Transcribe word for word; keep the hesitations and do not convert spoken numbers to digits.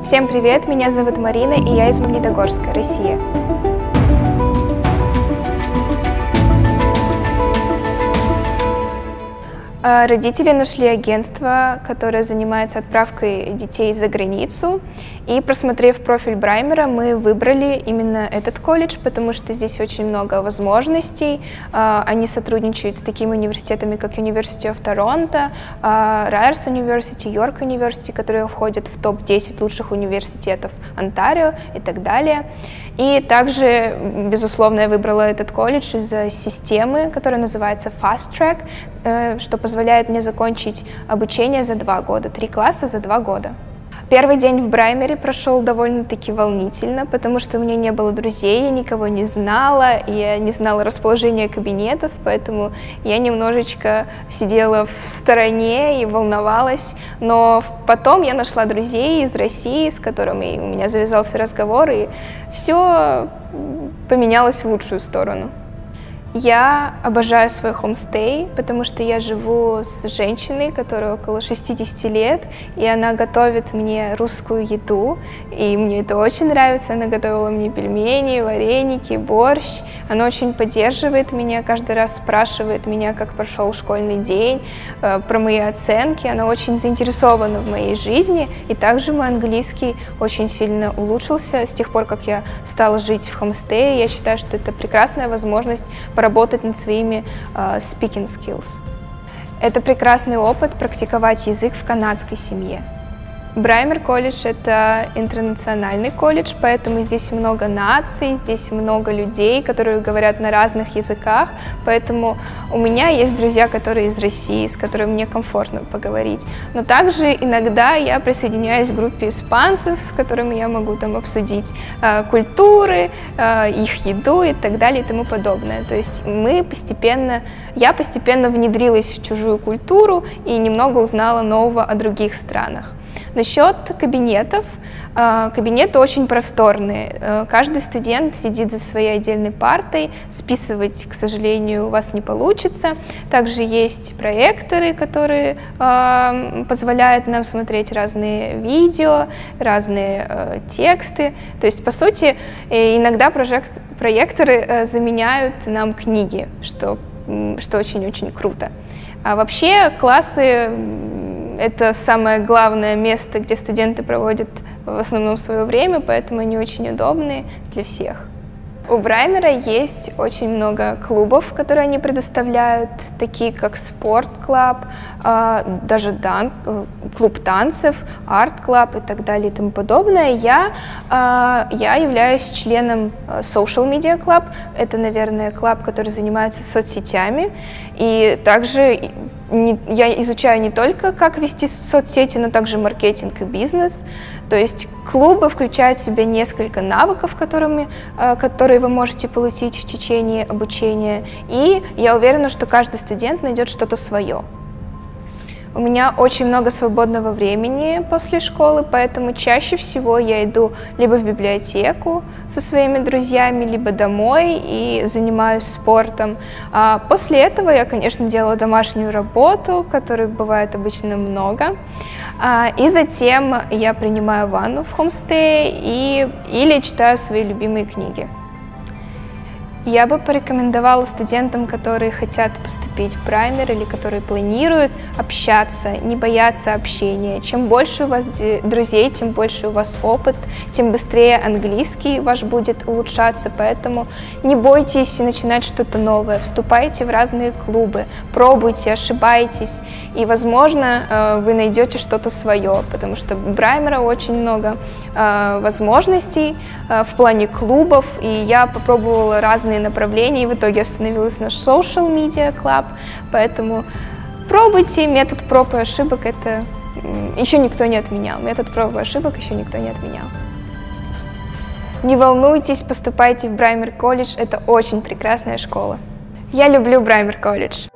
Всем привет, меня зовут Марина, и я из Магнитогорска, Россия. Родители нашли агентство, которое занимается отправкой детей за границу, и, просмотрев профиль Браймера, мы выбрали именно этот колледж, потому что здесь очень много возможностей. Они сотрудничают с такими университетами, как University of Toronto, Ryerson University, York University, которые входят в топ десять лучших университетов Онтарио и так далее. И также, безусловно, я выбрала этот колледж из-за системы, которая называется Fast Track, что позволяет мне закончить обучение за два года, три класса за два года. Первый день в Браймере прошел довольно-таки волнительно, потому что у меня не было друзей, я никого не знала, я не знала расположения кабинетов, поэтому я немножечко сидела в стороне и волновалась. Но потом я нашла друзей из России, с которыми у меня завязался разговор, и все поменялось в лучшую сторону. Я обожаю свой хомстей, потому что я живу с женщиной, которой около шестидесяти лет, и она готовит мне русскую еду, и мне это очень нравится. Она готовила мне пельмени, вареники, борщ. Она очень поддерживает меня, каждый раз спрашивает меня, как прошел школьный день, про мои оценки. Она очень заинтересована в моей жизни, и также мой английский очень сильно улучшился с тех пор, как я стала жить в хомстее. Я считаю, что это прекрасная возможность поработать над своими uh, speaking skills. Это прекрасный опыт практиковать язык в канадской семье. Браймер колледж — это интернациональный колледж, поэтому здесь много наций, здесь много людей, которые говорят на разных языках, поэтому у меня есть друзья, которые из России, с которыми мне комфортно поговорить. Но также иногда я присоединяюсь к группе испанцев, с которыми я могу там обсудить э, культуры, э, их еду и так далее и тому подобное. То есть мы постепенно, я постепенно внедрилась в чужую культуру и немного узнала нового о других странах. Насчет кабинетов. Кабинеты очень просторные. Каждый студент сидит за своей отдельной партой. Списывать, к сожалению, у вас не получится. Также есть проекторы, которые позволяют нам смотреть разные видео, разные тексты. То есть, по сути, иногда проекторы заменяют нам книги, что, что очень-очень круто. А вообще классы — это самое главное место, где студенты проводят в основном свое время, поэтому они очень удобны для всех. У Браймера есть очень много клубов, которые они предоставляют, такие как спорт-клаб, даже данс, клуб танцев, арт-клаб и так далее и тому подобное. Я, я являюсь членом Social Media Club. Это, наверное, клуб, который занимается соцсетями. И также я изучаю не только, как вести соцсети, но также маркетинг и бизнес. То есть клубы включают в себя несколько навыков, которыми, которые вы можете получить в течение обучения. И я уверена, что каждый студент найдет что-то свое. У меня очень много свободного времени после школы, поэтому чаще всего я иду либо в библиотеку со своими друзьями, либо домой и занимаюсь спортом. А после этого я, конечно, делаю домашнюю работу, которой бывает обычно много. А, и затем я принимаю ванну в хомстее и, или читаю свои любимые книги. Я бы порекомендовала студентам, которые хотят поступить в Браймер или которые планируют общаться, не бояться общения. Чем больше у вас друзей, тем больше у вас опыт, тем быстрее английский ваш будет улучшаться. Поэтому не бойтесь начинать что-то новое, вступайте в разные клубы, пробуйте, ошибайтесь, и, возможно, вы найдете что-то свое, потому что у Браймера очень много возможностей в плане клубов, и я попробовала разные направлений, и в итоге остановилась на Social Media Club, поэтому пробуйте, метод проб и ошибок это еще никто не отменял, метод проб и ошибок еще никто не отменял. Не волнуйтесь, поступайте в Браймер колледж, это очень прекрасная школа. Я люблю Браймер колледж.